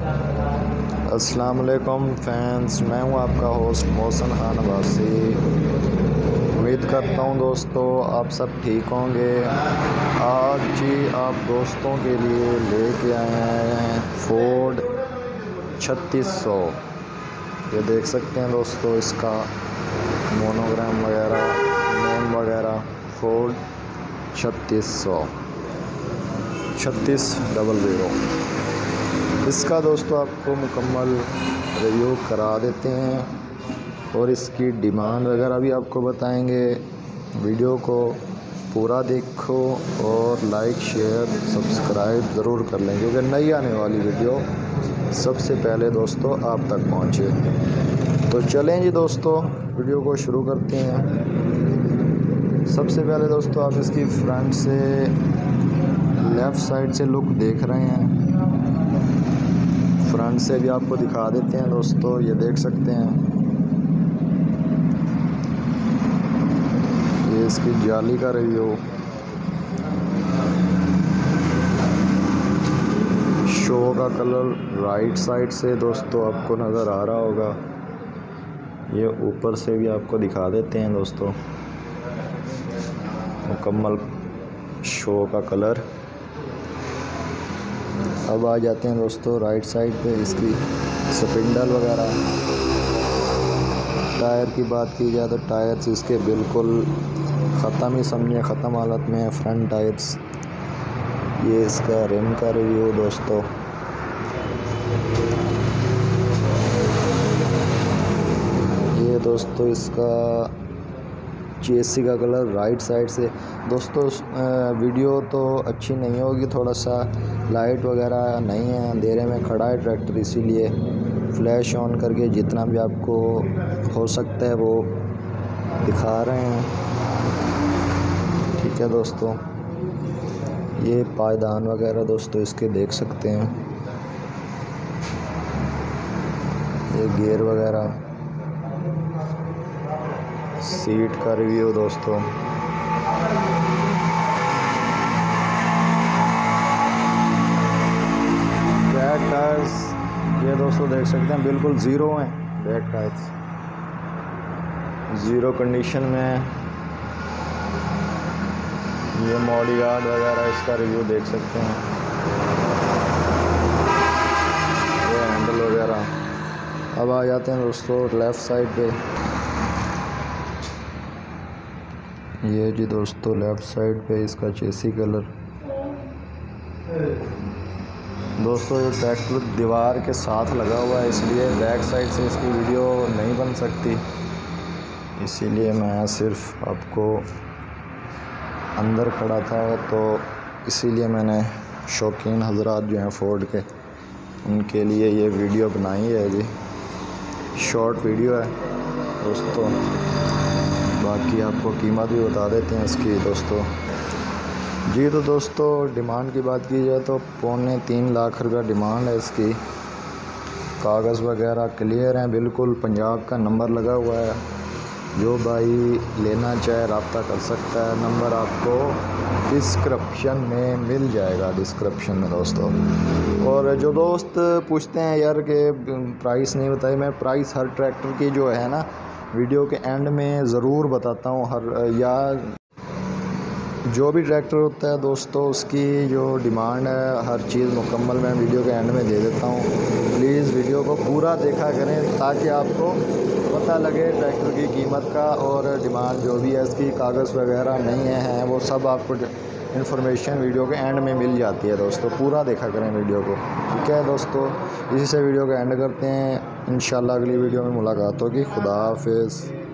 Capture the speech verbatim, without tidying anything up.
अस्सलाम वालेकुम फैंस, मैं हूं आपका होस्ट मोहसिन खान अब्बासी। उम्मीद करता हूं दोस्तों आप सब ठीक होंगे। आज जी आप दोस्तों के लिए लेके आए हैं फोर्ड छत्तीस सौ। ये देख सकते हैं दोस्तों इसका मोनोग्राम वगैरह, नेम वगैरह। फोर्ड छत्तीस सौ छत्तीस डबल ज़ीरो। इसका दोस्तों आपको मुकम्मल रिव्यू करा देते हैं और इसकी डिमांड वगैरह भी आपको बताएंगे। वीडियो को पूरा देखो और लाइक शेयर सब्सक्राइब ज़रूर कर लें, क्योंकि नई आने वाली वीडियो सबसे पहले दोस्तों आप तक पहुंचे। तो चलें जी दोस्तों, वीडियो को शुरू करते हैं। सबसे पहले दोस्तों आप इसकी फ्रंट से लेफ़्ट साइड से लुक देख रहे हैं। फ्रंट से भी आपको दिखा देते हैं दोस्तों, ये देख सकते हैं। ये इसकी जाली का रिव्यू। शो का कलर राइट साइड से दोस्तों आपको नज़र आ रहा होगा। ये ऊपर से भी आपको दिखा देते हैं दोस्तों मुकम्मल शो का कलर। अब आ जाते हैं दोस्तों राइट साइड पे इसकी स्पिंडल वगैरह। टायर की बात की जाए तो टायर्स इसके बिल्कुल ख़त्म ही समझिए, ख़त्म हालत में है फ्रंट टायर्स। ये इसका रिम का रिव्यू दोस्तों। ये दोस्तों इसका चेसी का कलर राइट साइड से। दोस्तों वीडियो तो अच्छी नहीं होगी, थोड़ा सा लाइट वगैरह नहीं है, अंधेरे में खड़ा है ट्रैक्टर, इसीलिए फ्लैश ऑन करके जितना भी आपको हो सकता है वो दिखा रहे हैं। ठीक है दोस्तों, ये पायदान वगैरह दोस्तों इसके देख सकते हैं। ये गियर वगैरह, सीट का रिव्यू दोस्तों। बैक टायर्स ये दोस्तों देख सकते हैं बिल्कुल ज़ीरो हैं। बैक टायर्स ज़ीरो कंडीशन में है। ये मॉडी गार्ड वगैरह इसका रिव्यू देख सकते हैं। ये हैंडल वगैरह। अब आ जाते हैं दोस्तों लेफ़्ट साइड पे। ये जी दोस्तों लेफ़्ट साइड पे इसका चेसी कलर। दोस्तों ये ट्रैक्टर दीवार के साथ लगा हुआ है, इसलिए बैक साइड से इसकी वीडियो नहीं बन सकती। इसीलिए मैं सिर्फ आपको अंदर खड़ा था, तो इसीलिए मैंने शौकीन हजरात जो हैं फोर्ड के, उनके लिए ये वीडियो बनाई है। जी शॉर्ट वीडियो है दोस्तों। बाकी आपको कीमत भी बता देते हैं इसकी दोस्तों। जी तो दोस्तों डिमांड की बात की जाए तो पौने तीन लाख रुपया डिमांड है इसकी। कागज़ वगैरह क्लियर हैं बिल्कुल, पंजाब का नंबर लगा हुआ है। जो भाई लेना चाहे रब्ता कर सकता है, नंबर आपको डिस्क्रिप्शन में मिल जाएगा, डिस्क्रिप्शन में दोस्तों। और जो दोस्त पूछते हैं यार कि प्राइस नहीं बताई, मैं प्राइस हर ट्रैक्टर की जो है ना वीडियो के एंड में ज़रूर बताता हूँ। हर या जो भी ट्रैक्टर होता है दोस्तों उसकी जो डिमांड है हर चीज़ मुकम्मल मैं वीडियो के एंड में दे देता हूँ। प्लीज़ वीडियो को पूरा देखा करें ताकि आपको पता लगे ट्रैक्टर की कीमत का और डिमांड जो भी है इसकी। कागज़ वगैरह नहीं है, वो सब आपको इन्फॉर्मेशन वीडियो के एंड में मिल जाती है दोस्तों। पूरा देखा करें वीडियो को। ठीक है दोस्तों, इसी से वीडियो को एंड करते हैं। इंशाल्लाह अगली वीडियो में मुलाकात होगी। खुदा हाफिज़।